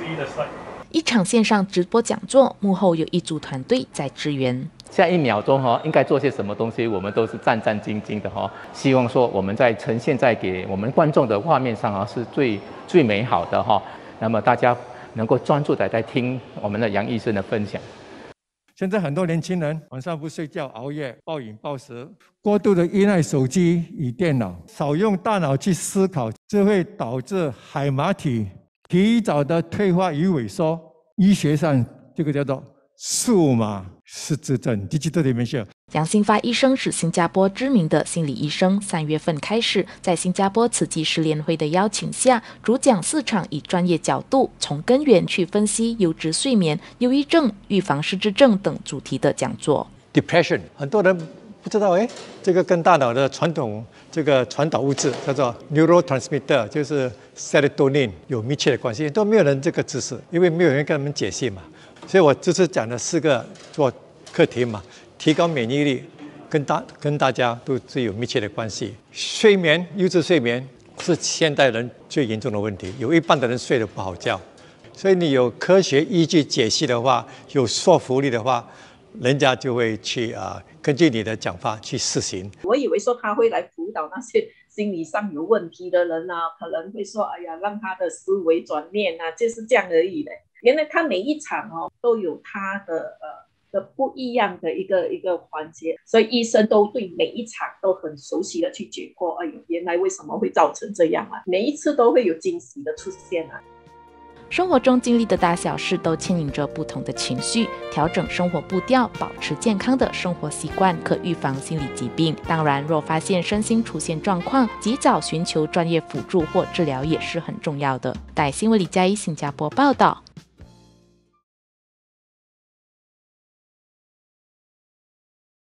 一场线上直播讲座，幕后有一组团队在支援。 下1秒钟应该做些什么东西，我们都是战战兢兢的希望说我们在呈现在给我们观众的画面上是最美好的那么大家能够专注的在听我们的杨医生的分享。 现在很多年轻人晚上不睡觉，熬夜、暴饮暴食，过度的依赖手机与电脑，少用大脑去思考，这会导致海马体提早的退化与萎缩。医学上这个叫做数码失智症 （digital dementia）。 杨新发医生是新加坡知名的心理医生，3月份开始在新加坡慈济失联会的邀请下，主讲4场以专业角度从根源去分析优质睡眠、忧郁症、预防失智症等主题的讲座。 Depression， 很多人不知道，这个跟大脑的传导物质叫做 neurotransmitter， 就是 serotonin 有密切的关系，都没有人这个知识，因为没有人跟他们解析嘛。所以我这次讲的4个做课题嘛，提高免疫力跟大家都最有密切的关系。睡眠，优质睡眠是现代人最严重的问题，有一半的人睡得不好觉。所以你有科学依据解析的话，有说服力的话，人家就会去根据你的讲法去试行。 我以为说他会来辅导那些心理上有问题的人可能会说哎呀，让他的思维转念就是这样而已的。原来他每一场都有他的不一样的一个环节，所以医生都对每一场都很熟悉的去解剖。哎呦，原来为什么会造成这样每一次都会有惊喜的出现生活中经历的大小事都牵引着不同的情绪，调整生活步调，保持健康的生活习惯，可预防心理疾病。当然，若发现身心出现状况，及早寻求专业辅助或治疗也是很重要的。带新闻李嘉怡新加坡报道。